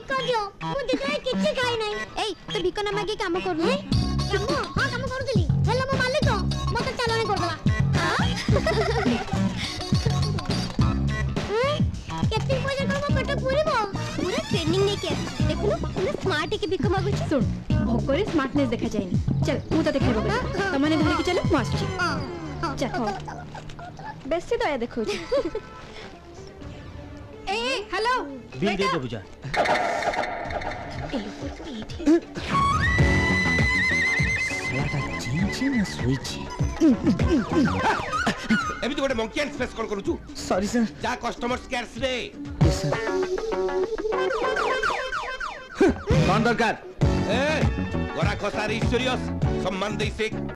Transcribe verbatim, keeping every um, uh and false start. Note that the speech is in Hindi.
कर दियो मु दिखै किछि खाइ नै एई तो भिक न मागे काम करू हे काम हां काम करूतली हेला मो मालिक मते चालने कर दवा केते पैसा कर मो पेट पूरीबो पूरा ट्रेनिंग नै के देखु ना स्मार्ट के भिक मागु छी सुन भोकरे स्मार्टनेस देखा जायनी चल मु त देखैबो तमने धरे के चलो मास्टर हां चल बेसी दया देखो छी ए हेलो बिल दे दे बुझा ए पीठी लाटा चिंची ना सुईची एबी तो गोटे मंकी एंड स्पेस कॉल करू छु सॉरी सर जा कस्टमर केयर्स रे यस सर कौन दरकार ए गोरा खसारी सीरियस सम्मान दे से